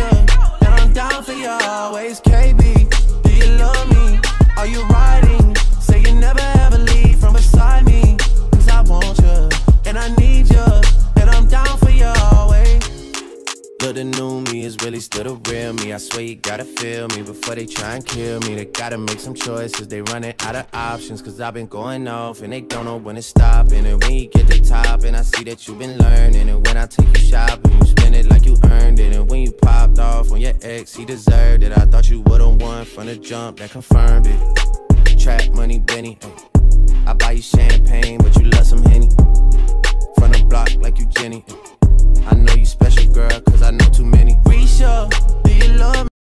you, and I'm down for you always. KB, do you love me? Are you riding? Say you never ever leave from beside me. Cause I want you, and I need you, and I'm down for you always. Look, the new me is really still the real me. I swear you gotta feel me before they try and kill me. They gotta make some choices, they running out of options. Cause I've been going off and they don't know when to stop. And when you get to the top and I see that you've been learning. And when I take you shopping, you spend it like you earned it. And when you popped off on your ex, he deserved it. I thought you would've won from the jump, that confirmed it. Trap money, Benny, I buy you champagne, but you love some Henny. From the block like you Jenny. I know you special, girl, cause I know too many. Risha,